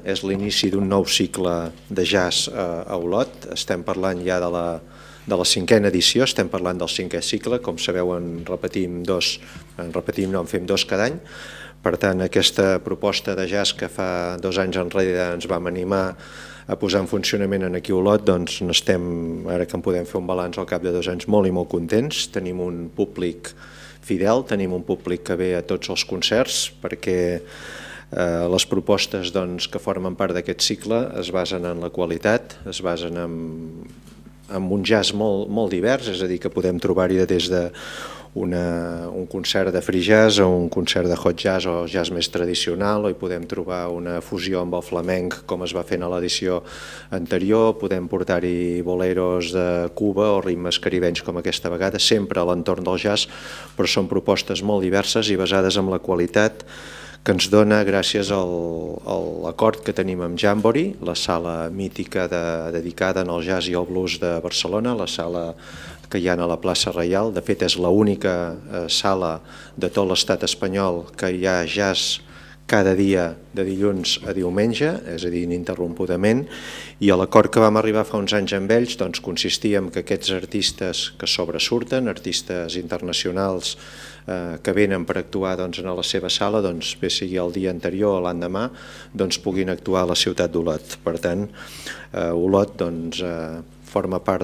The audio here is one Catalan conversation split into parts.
és l'inici d'un nou cicle de jazz a Olot. Estem parlant ja de la cinquena edició, estem parlant del cinquè cicle. Com sabeu, en fem dos cada any. Per tant, aquesta proposta de jazz que fa 2 anys enrere ens vam animar a posar en funcionament aquí a Olot, doncs n'estem, ara que en podem fer un balanç al cap de 2 anys, molt i molt contents. Tenim un públic fidel, tenim un públic que ve a tots els concerts, perquè les propostes que formen part d'aquest cicle es basen en la qualitat, es basen en un jazz molt divers, és a dir, que podem trobar-hi des d'un concert de free jazz o un concert de hot jazz o jazz més tradicional, o hi podem trobar una fusió amb el flamenc com es va fer a l'edició anterior, podem portar-hi boleros de Cuba o ritmes caribenys com aquesta vegada, sempre a l'entorn del jazz, però són propostes molt diverses i basades en la qualitat que ens dona gràcies a l'acord que tenim amb Jamboree, la sala mítica dedicada al jazz i al blues de Barcelona, la sala que hi ha a la plaça Reial. De fet, és l'única sala de tot l'estat espanyol que hi ha jazz cada dia de dilluns a diumenge, és a dir, ininterrompudament, i l'acord que vam arribar fa uns anys amb ells consistia en que aquests artistes que sobresurten, artistes internacionals que venen per actuar a la seva sala, bé sigui el dia anterior o l'endemà, puguin actuar a la ciutat d'Olot. Per tant, Olot forma part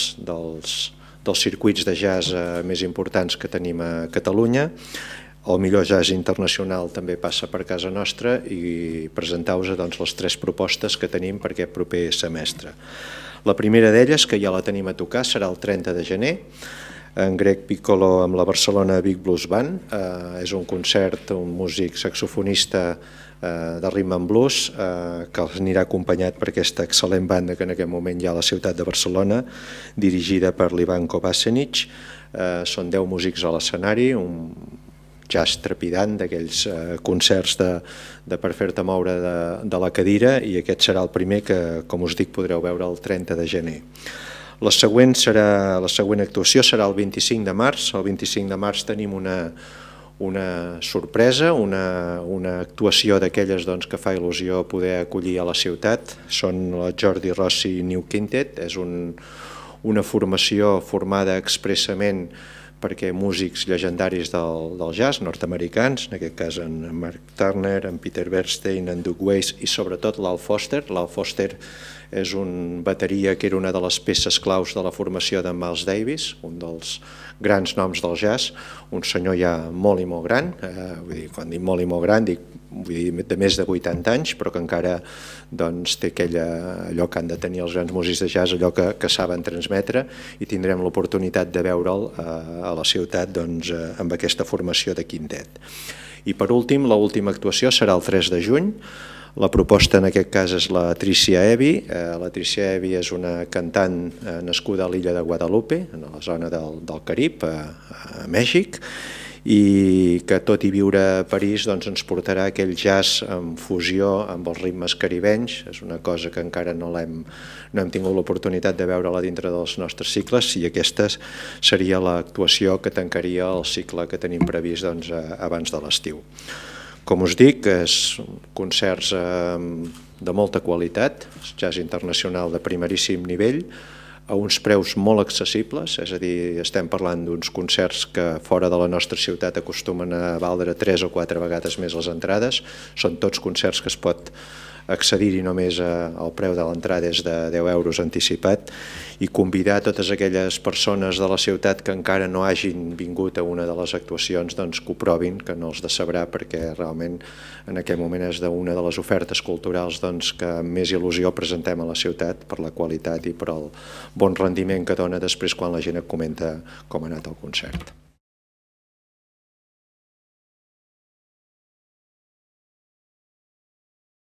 dels circuits de jazz més importants que tenim a Catalunya. El millor jazz internacional també passa per casa nostra i presentar-vos les 3 propostes que tenim per aquest proper semestre. La primera d'elles, que ja la tenim a tocar, serà el 30 de gener, en Greg Piccolo amb la Barcelona Big Blues Band. És un concert, un músic saxofonista de rhythm and blues que anirà acompanyat per aquesta excel·lent banda que en aquest moment hi ha a la ciutat de Barcelona, dirigida per l'Ivan Kovacevic. Són 10 músics a l'escenari, un jazz trepidant, d'aquells concerts per fer-te moure de la cadira, i aquest serà el primer que, com us dic, podreu veure el 30 de gener. La següent actuació serà el 25 de març. El 25 de març tenim una sorpresa, una actuació d'aquelles que fa il·lusió poder acollir a la ciutat. Són el Jordi Rossi New Quintet, és una formació formada expressament perquè músics llegendaris del jazz nord-americans, en aquest cas en Mark Turner, en Peter Bernstein, en Doug Weiss i sobretot l'Al Foster. L'Al Foster és un bateria que era una de les peces claus de la formació de Miles Davis, un dels grans noms del jazz, un senyor ja molt i molt gran, quan dic molt i molt gran dic de més de 80 anys, però que encara té allò que han de tenir els grans músics de jazz, allò que saben transmetre, i tindrem l'oportunitat de veure'l a la ciutat amb aquesta formació de quintet. I per últim, l'última actuació serà el 3 de juny. La proposta en aquest cas és la Tricia Evi. La Tricia Evi és una cantant nascuda a l'illa de Guadalupe, a la zona del Carib, a Mèxic, i que tot i viure a París ens portarà aquell jazz en fusió amb els ritmes caribenys. És una cosa que encara no hem tingut l'oportunitat de veure-la dintre dels nostres cicles, i aquesta seria l'actuació que tancaria el cicle que tenim previst abans de l'estiu. Com us dic, és concerts de molta qualitat, jazz internacional de primeríssim nivell, a uns preus molt accessibles, és a dir, estem parlant d'uns concerts que fora de la nostra ciutat acostumen a valdre 3 o 4 vegades més les entrades. Són tots concerts que es pot accedir-hi només al preu de l'entrada és de 10 euros anticipat, i convidar totes aquelles persones de la ciutat que encara no hagin vingut a una de les actuacions que ho provin, que no els decebrà, perquè realment en aquest moment és una de les ofertes culturals que amb més il·lusió presentem a la ciutat per la qualitat i per el bon rendiment que dona després quan la gent et comenta com ha anat el concert.